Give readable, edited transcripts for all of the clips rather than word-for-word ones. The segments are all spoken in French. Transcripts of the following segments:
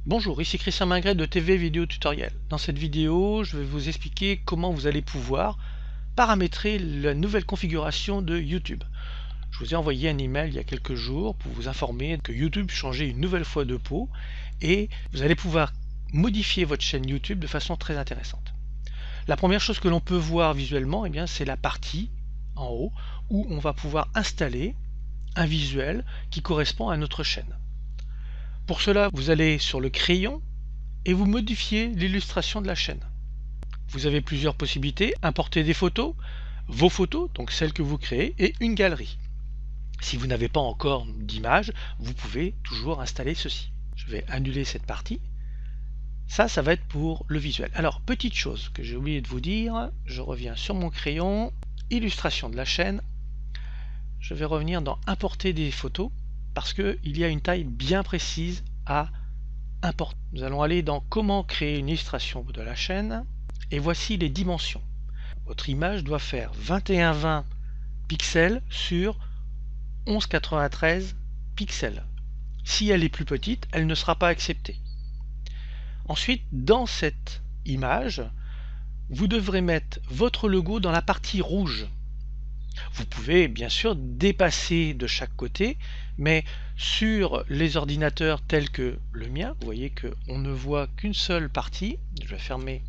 Bonjour, ici Christian Mingret de TV Vidéo Tutoriel. Dans cette vidéo, je vais vous expliquer comment vous allez pouvoir paramétrer la nouvelle configuration de YouTube. Je vous ai envoyé un email il y a quelques jours pour vous informer que YouTube changeait une nouvelle fois de peau et vous allez pouvoir modifier votre chaîne YouTube de façon très intéressante. La première chose que l'on peut voir visuellement, c'est la partie en haut où on va pouvoir installer un visuel qui correspond à notre chaîne. Pour cela, vous allez sur le crayon et vous modifiez l'illustration de la chaîne. Vous avez plusieurs possibilités: importer des photos, vos photos, donc celles que vous créez, et une galerie. Si vous n'avez pas encore d'image, vous pouvez toujours installer ceci. Je vais annuler cette partie. Ça va être pour le visuel. Alors, petite chose que j'ai oublié de vous dire, je reviens sur mon crayon, illustration de la chaîne. Je vais revenir dans importer des photos, parce qu'il y a une taille bien précise à importer. Nous allons aller dans comment créer une illustration de la chaîne, et voici les dimensions. Votre image doit faire 2120 pixels sur 1193 pixels. Si elle est plus petite, elle ne sera pas acceptée. Ensuite, dans cette image, vous devrez mettre votre logo dans la partie rouge. Vous pouvez bien sûr dépasser de chaque côté, mais sur les ordinateurs tels que le mien, vous voyez qu'on ne voit qu'une seule partie. Je vais fermer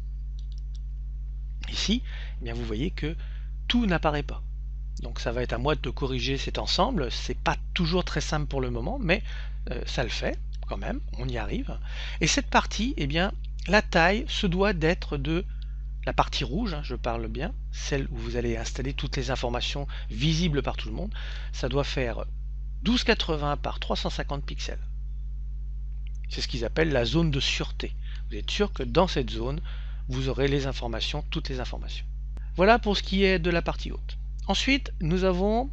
ici. Vous voyez que tout n'apparaît pas. Donc ça va être à moi de corriger cet ensemble. C'est pas toujours très simple pour le moment, mais ça le fait quand même, on y arrive. Et cette partie, la taille se doit d'être de la partie rouge, je parle bien, celle où vous allez installer toutes les informations visibles par tout le monde. Ça doit faire 1280 par 350 pixels. C'est ce qu'ils appellent la zone de sûreté. Vous êtes sûr que dans cette zone, vous aurez les informations, toutes les informations. Voilà pour ce qui est de la partie haute. Ensuite, nous avons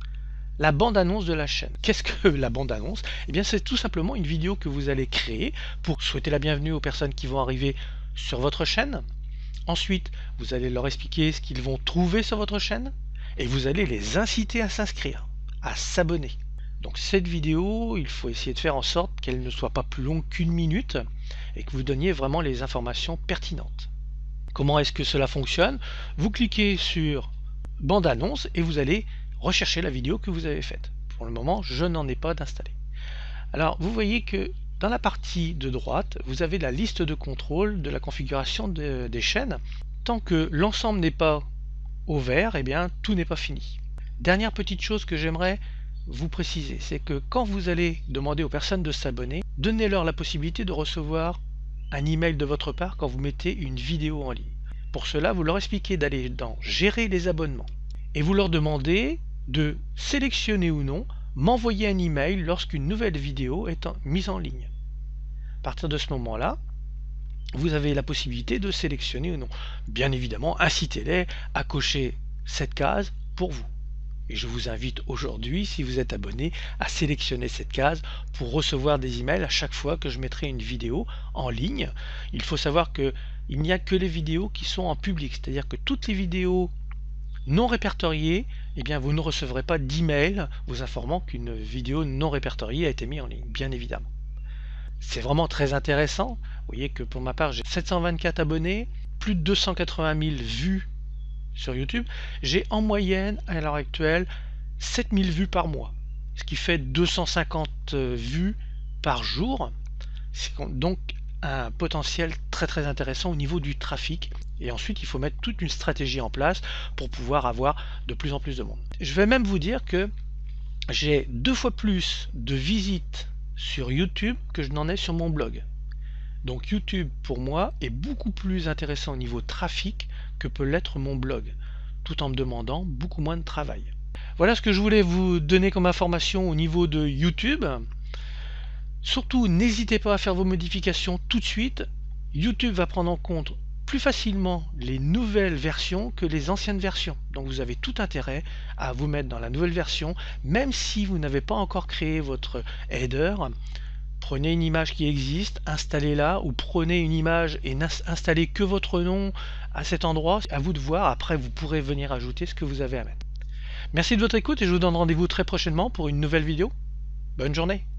la bande-annonce de la chaîne. Qu'est-ce que la bande-annonce? C'est tout simplement une vidéo que vous allez créer pour souhaiter la bienvenue aux personnes qui vont arriver sur votre chaîne. Ensuite, vous allez leur expliquer ce qu'ils vont trouver sur votre chaîne et vous allez les inciter à s'inscrire, à s'abonner. Donc cette vidéo, il faut essayer de faire en sorte qu'elle ne soit pas plus longue qu'1 minute et que vous donniez vraiment les informations pertinentes. Comment est-ce que cela fonctionne? Vous cliquez sur bande-annonce et vous allez rechercher la vidéo que vous avez faite. Pour le moment, je n'en ai pas d'installée. Alors, vous voyez que dans la partie de droite, vous avez la liste de contrôle de la configuration des chaînes. Tant que l'ensemble n'est pas au vert, tout n'est pas fini. Dernière petite chose que j'aimerais vous préciser, c'est que quand vous allez demander aux personnes de s'abonner, donnez-leur la possibilité de recevoir un email de votre part quand vous mettez une vidéo en ligne. Pour cela, vous leur expliquez d'aller dans Gérer les abonnements et vous leur demandez de sélectionner ou non m'envoyer un email lorsqu'une nouvelle vidéo est mise en ligne. À partir de ce moment-là, vous avez la possibilité de sélectionner ou non. Bien évidemment, incitez-les à cocher cette case pour vous. Et je vous invite aujourd'hui, si vous êtes abonné, à sélectionner cette case pour recevoir des emails à chaque fois que je mettrai une vidéo en ligne. Il faut savoir qu'il n'y a que les vidéos qui sont en public, c'est-à-dire que toutes les vidéos non répertoriées, vous ne recevrez pas d'email vous informant qu'une vidéo non répertoriée a été mise en ligne, bien évidemment. C'est vraiment très intéressant. Vous voyez que pour ma part, j'ai 724 abonnés, plus de 280 000 vues sur YouTube. J'ai en moyenne, à l'heure actuelle, 7000 vues par mois, ce qui fait 250 vues par jour. C'est donc un potentiel très intéressant au niveau du trafic. Et ensuite, il faut mettre toute une stratégie en place pour pouvoir avoir de plus en plus de monde. Je vais même vous dire que j'ai 2 fois plus de visites sur YouTube que je n'en ai sur mon blog. Donc YouTube pour moi est beaucoup plus intéressant au niveau trafic que peut l'être mon blog, tout en me demandant beaucoup moins de travail. Voilà ce que je voulais vous donner comme information au niveau de YouTube. Surtout, n'hésitez pas à faire vos modifications tout de suite. YouTube va prendre en compte plus facilement les nouvelles versions que les anciennes versions. Donc vous avez tout intérêt à vous mettre dans la nouvelle version, même si vous n'avez pas encore créé votre header. Prenez une image qui existe, installez-la, ou prenez une image et installez que votre nom à cet endroit. À vous de voir, après vous pourrez venir ajouter ce que vous avez à mettre. Merci de votre écoute et je vous donne rendez-vous très prochainement pour une nouvelle vidéo. Bonne journée.